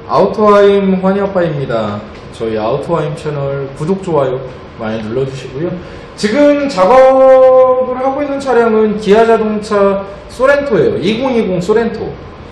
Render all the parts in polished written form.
아우토하임 환희아빠입니다. 저희 아우토하임 채널 구독, 좋아요 많이 눌러주시고요. 지금 작업을 하고 있는 차량은 기아 자동차 소렌토예요. 2020 소렌토.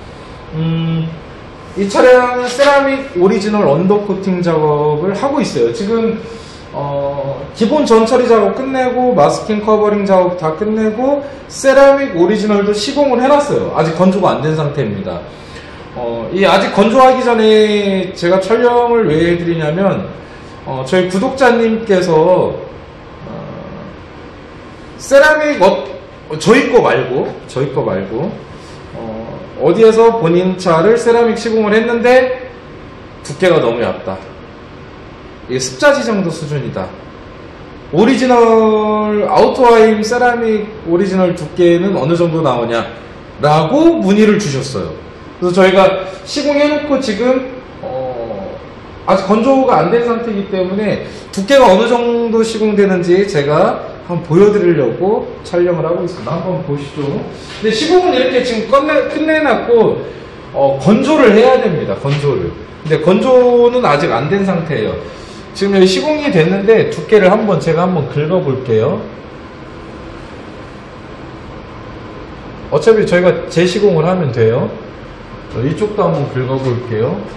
이 차량은 세라믹 오리지널 언더코팅 작업을 하고 있어요. 지금 기본 전처리 작업 끝내고 마스킹 커버링 작업 다 끝내고 세라믹 오리지널도 시공을 해놨어요. 아직 건조가 안 된 상태입니다. 이 아직 건조하기 전에 제가 촬영을 왜 해드리냐면 저희 구독자님께서 세라믹 저희 거 말고 어디에서 본인 차를 세라믹 시공을 했는데 두께가 너무 얇다, 이게 습자지 정도 수준이다, 오리지널 아우토하임 세라믹 오리지널 두께는 어느 정도 나오냐 라고 문의를 주셨어요. 그래서 저희가 시공해놓고 지금 아직 건조가 안 된 상태이기 때문에 두께가 어느 정도 시공되는지 제가 한번 보여드리려고 촬영을 하고 있습니다. 한번 보시죠. 근데 시공은 이렇게 지금 끝내놨고 건조를 해야 됩니다. 건조를. 근데 건조는 아직 안 된 상태예요. 지금 여기 시공이 됐는데 두께를 제가 한번 긁어볼게요. 어차피 저희가 재시공을 하면 돼요. 이쪽도 한번 긁어볼게요.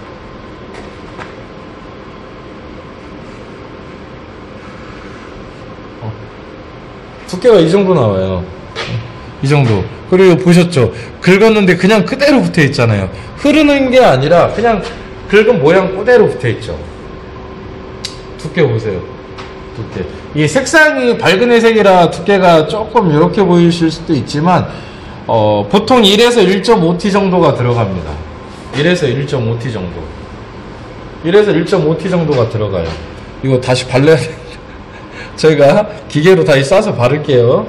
두께가 이 정도 나와요. 이 정도. 그리고 보셨죠? 긁었는데 그냥 그대로 붙어 있잖아요. 흐르는 게 아니라 그냥 긁은 모양 그대로 붙어 있죠. 두께 보세요. 두께. 이 색상이 밝은 회색이라 두께가 조금 이렇게 보이실 수도 있지만 보통 1에서 1.5T 정도가 들어갑니다. 1에서 1.5T 정도. 1에서 1.5T 정도가 들어가요. 이거 다시 발라야 돼. 저희가 기계로 다시 싸서 바를게요.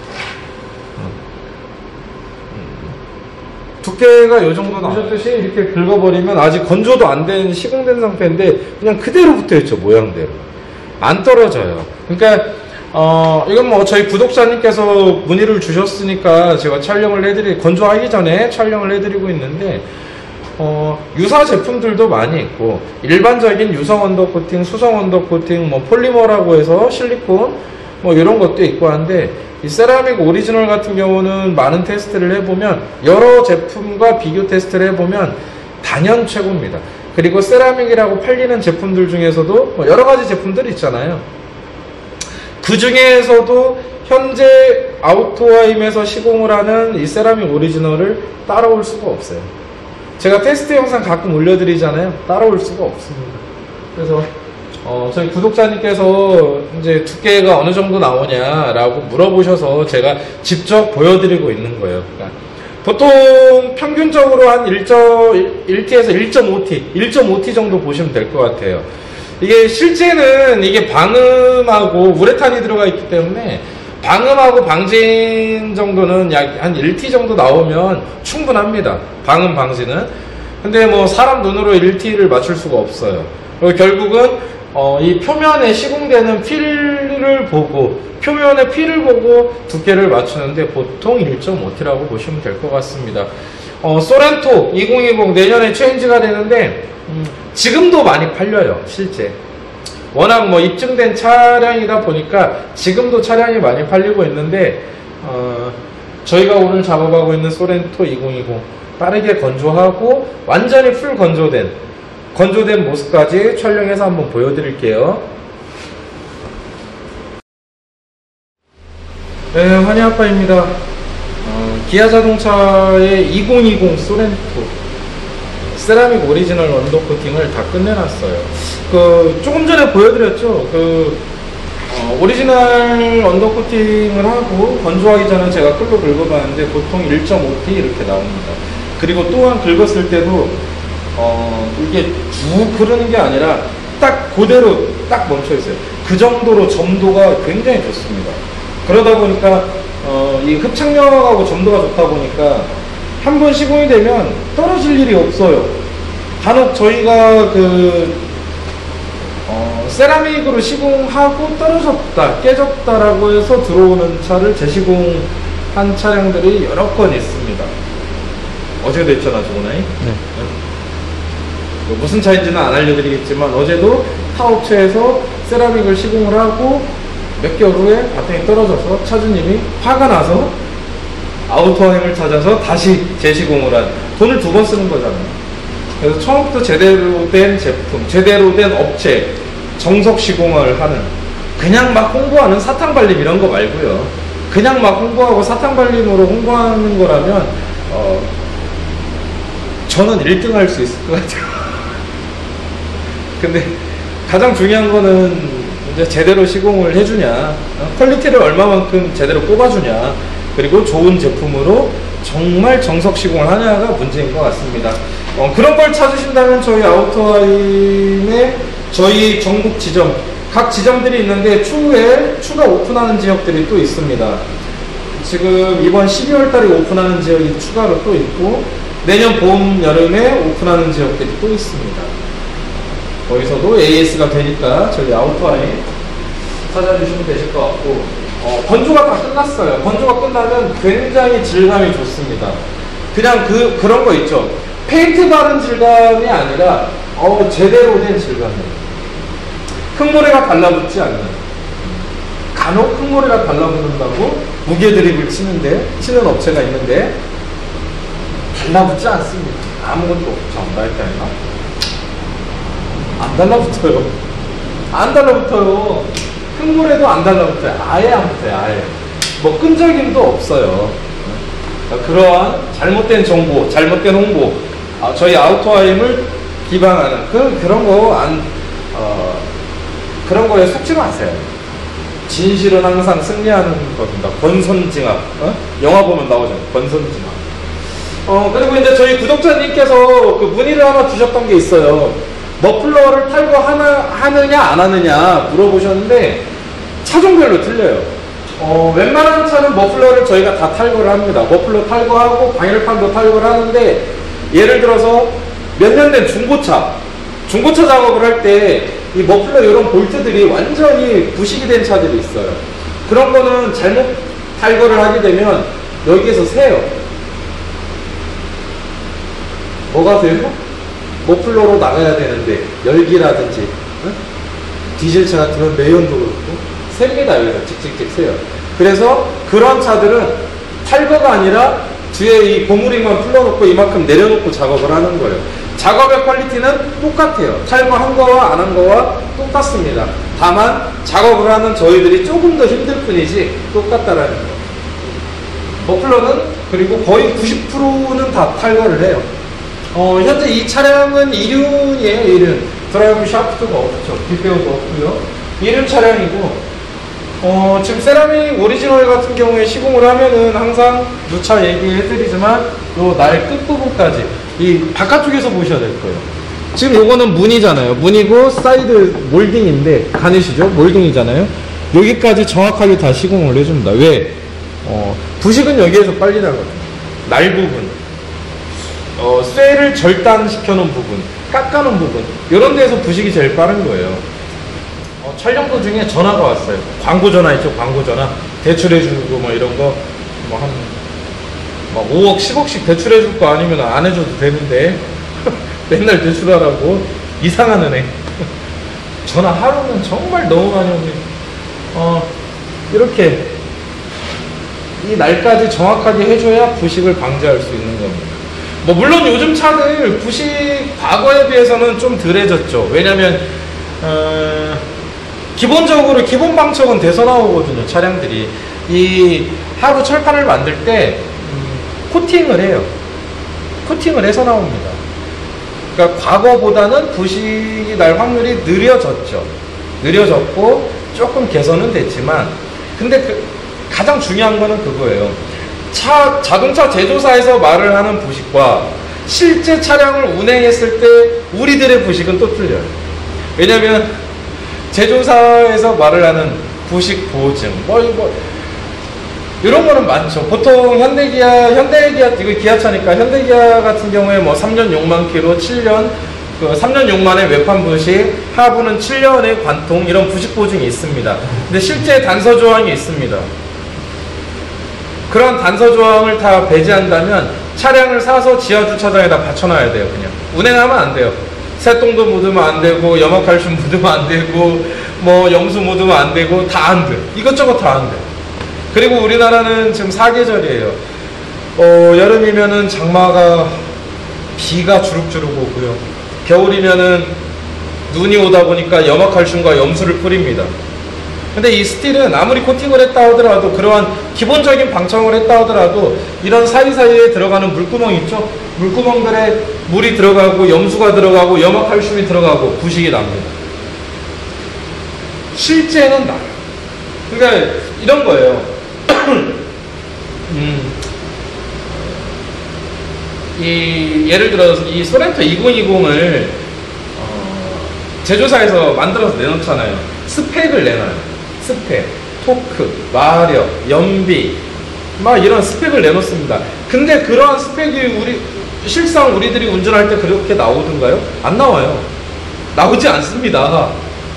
두께가 이 정도 나오셨듯이 이렇게 긁어버리면 아직 건조도 안 된 시공된 상태인데 그냥 그대로 붙어있죠. 모양대로 안 떨어져요. 그러니까 이건 뭐 저희 구독자님께서 문의를 주셨으니까 제가 건조하기 전에 촬영을 해드리고 있는데 유사 제품들도 많이 있고 일반적인 유성 언더코팅, 수성 언더코팅, 뭐 폴리머라고 해서 실리콘 뭐 이런 것도 있고 한데 이 세라믹 오리지널 같은 경우는 많은 테스트를 해보면 여러 제품과 비교 테스트를 해보면 단연 최고입니다. 그리고 세라믹이라고 팔리는 제품들 중에서도 뭐 여러 가지 제품들이 있잖아요. 그 중에서도 현재 아우토하임에서 시공을 하는 이 세라믹 오리지널을 따라올 수가 없어요. 제가 테스트 영상 가끔 올려드리잖아요. 따라올 수가 없습니다. 그래서 저희 구독자님께서 이제 두께가 어느 정도 나오냐라고 물어보셔서 제가 직접 보여드리고 있는 거예요. 그러니까 보통 평균적으로 한 1T에서 1.5T 정도 보시면 될 것 같아요. 이게 실제는 이게 방음하고 우레탄이 들어가 있기 때문에 방음하고 방진 정도는 약 한 1T 정도 나오면 충분합니다. 방음 방진은. 근데 뭐 사람 눈으로 1T를 맞출 수가 없어요. 그리고 결국은 이 표면에 시공되는 필을 보고 두께를 맞추는데 보통 1.5T라고 보시면 될 것 같습니다. 소렌토 2020 내년에 체인지가 되는데 지금도 많이 팔려요. 실제 워낙 뭐 입증된 차량이다 보니까 지금도 차량이 많이 팔리고 있는데 저희가 오늘 작업하고 있는 소렌토 2020 빠르게 건조하고 완전히 풀 건조된 모습까지 촬영해서 한번 보여드릴게요. 네, 환희아빠입니다. 기아 자동차의 2020 소렌토 세라믹 오리지널 언더코팅을 다 끝내놨어요. 조금 전에 보여드렸죠. 오리지널 언더코팅을 하고 건조하기 전에 제가 끌로 긁어봤는데 보통 1.5T 이렇게 나옵니다. 그리고 또한 긁었을 때도 이게 쭉 흐르는 게 아니라 딱 그대로 딱 멈춰 있어요. 그 정도로 점도가 굉장히 좋습니다. 그러다 보니까 이 흡착력하고 점도가 좋다 보니까 한 번 시공이 되면 떨어질 일이 없어요. 간혹 저희가 세라믹으로 시공하고 떨어졌다, 깨졌다라고 해서 들어오는 차를 재시공한 차량들이 여러 건 있습니다. 어제도 있잖아, 저번에. 네. 무슨 차인지는 안 알려드리겠지만 어제도 타 업체에서 세라믹을 시공을 하고 몇 개월 후에 바탕이 떨어져서 차주님이 화가 나서 아우토하임을 찾아서 다시 재시공을 한, 돈을 2번 쓰는 거잖아요. 그래서 처음부터 제대로 된 제품, 제대로 된 업체, 정석 시공을 하는, 그냥 막 홍보하는 사탕발림 이런 거 말고요. 그냥 막 홍보하고 사탕발림으로 홍보하는 거라면 저는 1등 할 수 있을 것 같아요. 근데 가장 중요한 거는 이제 제대로 시공을 해주냐, 퀄리티를 얼마만큼 제대로 뽑아주냐, 그리고 좋은 제품으로 정말 정석 시공을 하냐가 문제인 것 같습니다. 그런 걸 찾으신다면 저희 아우토하임의 저희 전국 지점, 각 지점들이 있는데 추후에 추가 오픈하는 지역들이 또 있습니다. 지금 이번 12월 달에 오픈하는 지역이 추가로 또 있고, 내년 봄, 여름에 오픈하는 지역들이 또 있습니다. 거기서도 AS가 되니까 저희 아우토하임 찾아주시면 되실 것 같고, 건조가 다 끝났어요. 건조가 끝나면 굉장히 질감이 좋습니다. 그냥 그런 거 있죠. 페인트 바른 질감이 아니라 제대로 된 질감이에요. 흙모래가 달라붙지 않는, 간혹 흙모래가 달라붙는다고 무게 드립을 치는 업체가 있는데 달라붙지 않습니다. 아무것도 없죠. 라이프라인가? 안 달라붙어요. 안 달라붙어요. 흙모래도 안 달라붙어요. 아예 안 붙어요. 아예. 뭐 끈적임도 없어요. 그러한 잘못된 정보, 잘못된 홍보, 저희 아우토하임을 비방하는 그런 거에 속지 마세요. 진실은 항상 승리하는 겁니다. 권선징악. 영화 보면 나오잖아요. 권선징악. 그리고 이제 저희 구독자님께서 그 문의를 하나 주셨던 게 있어요. 머플러를 탈거하느냐 안 하느냐 물어보셨는데 차종별로 틀려요. 웬만한 차는 머플러를 저희가 다 탈거를 합니다. 머플러 탈거하고 방열판도 탈거를 하는데, 예를 들어서 몇 년 된 중고차 작업을 할 때 이 머플러 이런 볼트들이 완전히 부식이 된 차들이 있어요. 그런 거는 잘못 탈거를 하게 되면 여기에서 새요. 뭐가 돼요? 머플러로 나가야 되는데 열기라든지 디젤차 같으면 매연도 그렇고 셉니다. 여기서 찍찍찍 새요. 그래서 그런 차들은 탈거가 아니라 뒤에 이 고무링만 풀러놓고 이만큼 내려놓고 작업을 하는 거예요. 작업의 퀄리티는 똑같아요. 탈거한 거와 안 한 거와 똑같습니다. 다만 작업을 하는 저희들이 조금 더 힘들 뿐이지 똑같다라는 거. 머플러는 그리고 거의 90%는 다 탈거를 해요. 현재 이 차량은 1륜이에요. 1륜. 드라이브 샤프트가 없죠. 뒷배우도 없고요. 1륜 차량이고, 지금 세라믹 오리지널 같은 경우에 시공을 하면은 항상 누차 얘기해드리지만 요 날 끝부분까지 이 바깥쪽에서 보셔야 될 거예요. 지금 요거는 문이잖아요. 문이고 사이드 몰딩인데, 가넷이죠. 몰딩이잖아요. 여기까지 정확하게 다 시공을 해줍니다. 왜? 부식은 여기에서 빨리 나거든요. 날 부분, 쇠를 절단시켜놓은 부분, 깎아놓은 부분, 이런 데에서 부식이 제일 빠른 거예요. 촬영 도중에 전화가 왔어요. 광고 전화 있죠. 광고 전화 대출해주고 뭐 이런 거 뭐 한 5억 10억씩 대출해줄 거 아니면 안 해줘도 되는데 맨날 대출하라고 이상한 은행 전화 하루는 정말 너무 많이 옵니다. 이렇게 이 날까지 정확하게 해줘야 부식을 방지할 수 있는 겁니다. 뭐 물론 요즘 차들 부식 과거에 비해서는 좀 덜해졌죠. 왜냐면 기본적으로 기본 방척은 돼서 나오거든요. 차량들이 이 하부 철판을 만들 때 코팅을 해요. 코팅을 해서 나옵니다. 그러니까 과거보다는 부식이 날 확률이 느려졌죠. 느려졌고 조금 개선은 됐지만, 근데 가장 중요한 거는 그거예요. 자동차 제조사에서 말을 하는 부식과 실제 차량을 운행했을 때 우리들의 부식은 또 틀려요. 왜냐면 제조사에서 말을 하는 부식 보증 이런 거는 많죠. 보통 현대기아 이거 기아차니까 현대기아 같은 경우에 뭐 3년 6만 킬로 7년 3년 6만의 외판 부식, 하부는 7년의 관통, 이런 부식 보증이 있습니다. 근데 실제 단서 조항이 있습니다. 그런 단서 조항을 다 배제한다면 차량을 사서 지하 주차장에다 받쳐놔야 돼요. 그냥 운행하면 안 돼요. 새똥도 묻으면 안 되고, 염화칼슘 묻으면 안 되고, 뭐 염수 묻으면 안 되고, 다 안 돼. 이것저것 다 안 돼. 그리고 우리나라는 지금 사계절이에요. 여름이면은 장마가 비가 주룩주룩 오고요. 겨울이면은 눈이 오다 보니까 염화칼슘과 염수를 뿌립니다. 근데 이 스틸은 아무리 코팅을 했다 하더라도, 그러한 기본적인 방청을 했다 하더라도, 이런 사이사이에 들어가는 물구멍 있죠? 물구멍들에 물이 들어가고 염수가 들어가고 염화칼슘이 들어가고 부식이 납니다. 실제는 나요. 그러니까 이런 거예요. 예를 들어서 이 소렌토 2020을 제조사에서 만들어서 내놓잖아요. 스펙을 내놔요. 스펙, 토크, 마력, 연비, 막 이런 스펙을 내놓습니다. 근데 그러한 스펙이 실상 우리들이 운전할 때 그렇게 나오던가요? 안 나와요. 나오지 않습니다.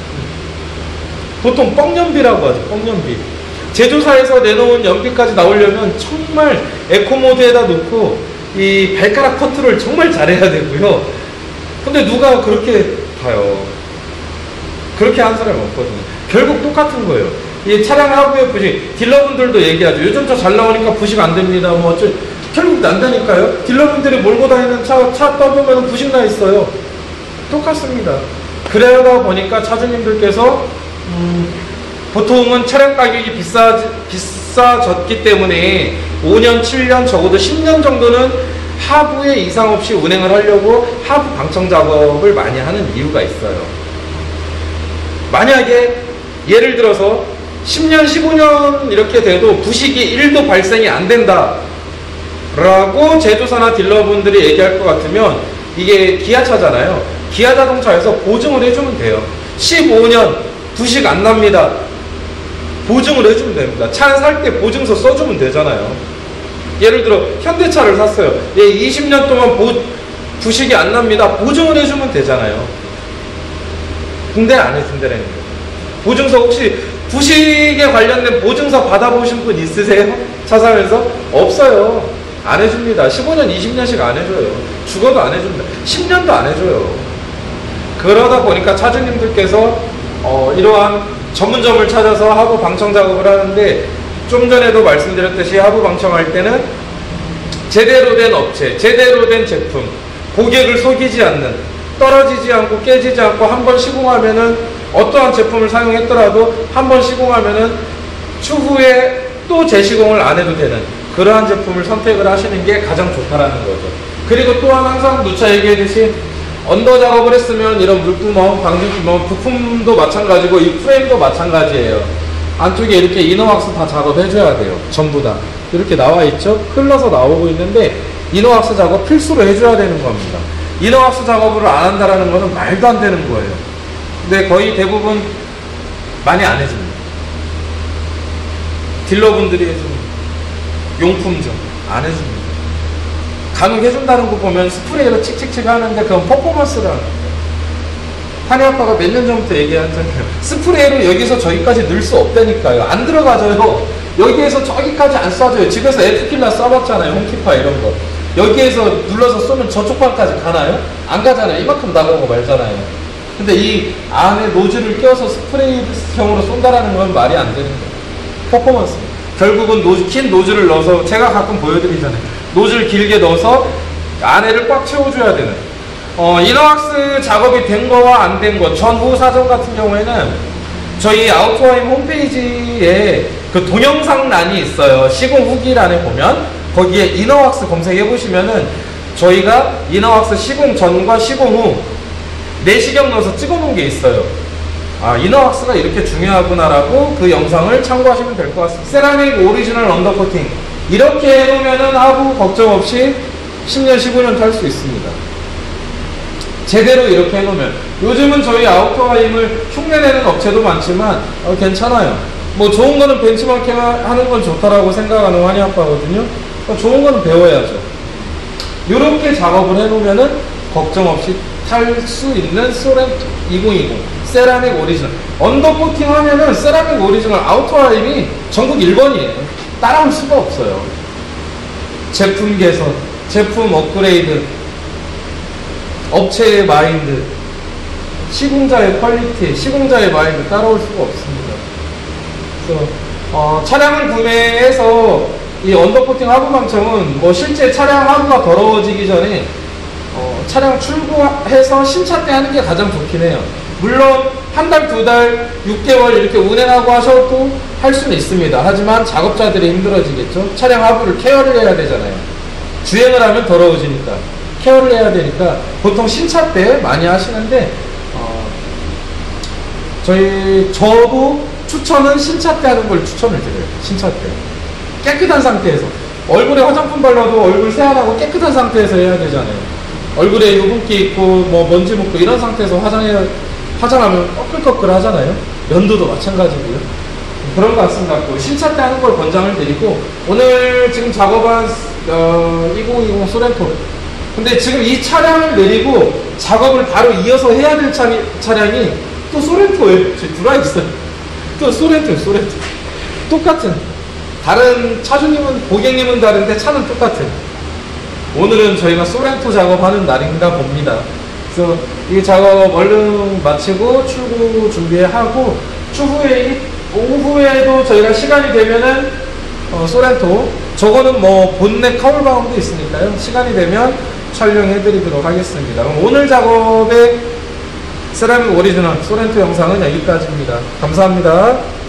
보통 뻥연비라고 하죠. 뻥연비. 제조사에서 내놓은 연비까지 나오려면 정말 에코모드에다 놓고 이 발가락 컨트롤 정말 잘해야 되고요. 근데 누가 그렇게 봐요? 그렇게 한 사람이 없거든요. 결국 똑같은 거예요. 이 차량 하부의 부식, 딜러분들도 얘기하죠. 요즘 차 잘 나오니까 부식 안 됩니다. 뭐 결국 난다니까요. 딜러분들이 몰고 다니는 차 떠보면 부식 나 있어요. 똑같습니다. 그러다 보니까 차주님들께서 보통은 차량 가격이 비싸졌기 때문에 5년, 7년, 적어도 10년 정도는 하부에 이상 없이 운행을 하려고 하부 방청 작업을 많이 하는 이유가 있어요. 만약에 예를 들어서 10년, 15년 이렇게 돼도 부식이 1도 발생이 안 된다 라고 제조사나 딜러분들이 얘기할 것 같으면, 이게 기아차잖아요. 기아 자동차에서 보증을 해주면 돼요. 15년 부식 안 납니다. 보증을 해주면 됩니다. 차 살 때 보증서 써주면 되잖아요. 예를 들어 현대차를 샀어요. 20년 동안 부식이 안 납니다. 보증을 해주면 되잖아요. 근데 안 해준다는 거예요. 보증서 혹시 부식에 관련된 보증서 받아보신 분 있으세요? 차 사면서? 없어요. 안 해줍니다. 15년, 20년씩 안 해줘요. 죽어도 안 해줍니다. 10년도 안 해줘요. 그러다 보니까 차주님들께서 이러한 전문점을 찾아서 하부 방청 작업을 하는데, 좀 전에도 말씀드렸듯이 하부 방청할 때는 제대로 된 업체, 제대로 된 제품, 고객을 속이지 않는, 떨어지지 않고 깨지지 않고 한 번 시공하면은, 어떠한 제품을 사용했더라도 한 번 시공하면은 추후에 또 재시공을 안 해도 되는 그러한 제품을 선택을 하시는 게 가장 좋다라는 거죠. 그리고 또한 항상 누차 얘기했듯이 언더 작업을 했으면 이런 물구멍, 방진구멍, 부품도 마찬가지고 이 프레임도 마찬가지예요. 안쪽에 이렇게 이너왁스 다 작업해줘야 돼요. 전부 다 이렇게 나와 있죠. 흘러서 나오고 있는데 이너왁스 작업 필수로 해줘야 되는 겁니다. 이너왁스 작업을 안 한다라는 거는 말도 안 되는 거예요. 근데 거의 대부분 많이 안 해줍니다. 딜러분들이 해줍니다. 용품점 안 해줍니다. 간혹 해준다는 거 보면 스프레이로 칙칙칙 하는데 그건 퍼포먼스라는 거예요. 한이 아빠가 몇 년 전부터 얘기하잖아요. 스프레이로 여기서 저기까지 넣을 수 없다니까요. 안 들어가져요. 여기에서 저기까지 안 쏴줘요. 집에서 에프킬라 쏴봤잖아요. 홈키파 이런 거. 여기에서 눌러서 쏘면 저쪽 방까지 가나요? 안 가잖아요. 이만큼 나가고 말잖아요. 근데 이 안에 노즐을 껴서 스프레이형으로 쏜다라는 건 말이 안 되는 거예요. 퍼포먼스. 결국은 긴 노즐을 넣어서, 제가 가끔 보여드리잖아요. 노즐 길게 넣어서 안에를 꽉 채워줘야 되는. 이너왁스 작업이 된 거와 안 된 거, 전후 사정 같은 경우에는 저희 아우토하임 홈페이지에 그 동영상란이 있어요. 시공 후기란에 보면 거기에 이너왁스 검색해 보시면은 저희가 이너왁스 시공 전과 시공 후 내시경 넣어서 찍어 놓은 게 있어요. 아, 이너왁스가 이렇게 중요하구나라고 그 영상을 참고하시면 될 것 같습니다. 세라믹 오리지널 언더코팅 이렇게 해놓으면은 하부 걱정 없이 10년, 15년 탈 수 있습니다. 제대로 이렇게 해놓으면. 요즘은 저희 아우토하임을 흉내내는 업체도 많지만 괜찮아요. 뭐 좋은 거는 벤치마킹 하는 건 좋다라고 생각하는 환희 아빠거든요. 좋은 거는 배워야죠. 이렇게 작업을 해놓으면은 걱정 없이 탈 수 있는 소렌토 2020 세라믹 오리지널. 언더코팅 하면은 세라믹 오리지널 아우토하임이 전국 1번이에요. 따라올 수가 없어요. 제품 개선, 제품 업그레이드, 업체의 마인드, 시공자의 퀄리티, 시공자의 마인드 따라올 수가 없습니다. 그래서 차량을 구매해서 이 언더코팅 하부 방청은 뭐 실제 차량 하부가 더러워지기 전에 차량 출고해서 신차 때 하는 게 가장 좋긴 해요. 물론 한 달, 두 달, 6개월 이렇게 운행하고 하셔도 할 수는 있습니다. 하지만 작업자들이 힘들어지겠죠. 차량 하부를 케어를 해야 되잖아요. 주행을 하면 더러워지니까 케어를 해야 되니까 보통 신차 때 많이 하시는데 저도 추천은 신차 때 하는 걸 추천을 드려요. 신차 때 깨끗한 상태에서, 얼굴에 화장품 발라도 얼굴 세안하고 깨끗한 상태에서 해야 되잖아요. 얼굴에 유분기 있고 뭐 먼지 묻고 이런 상태에서 화장하면 꺼끌꺼끌 하잖아요. 면도도 마찬가지고요. 그런 것 같습니다. 신차 때 하는 걸 권장을 드리고, 오늘 지금 작업한 2020 소렌토, 근데 지금 이 차량을 내리고 작업을 바로 이어서 해야 될 차량이 또 소렌토에 들어와 있어요. 또 소렌토 똑같은, 다른 차주님은, 고객님은 다른데 차는 똑같은. 오늘은 저희가 소렌토 작업하는 날인가 봅니다. 그래서 이 작업 얼른 마치고 출고 준비하고, 오후에도 저희가 시간이 되면은 소렌토, 저거는 뭐 본넷 카울바움도 있으니까요. 시간이 되면 촬영해 드리도록 하겠습니다. 그럼 오늘 작업의 세라믹 오리지널 소렌토 영상은 여기까지입니다. 감사합니다.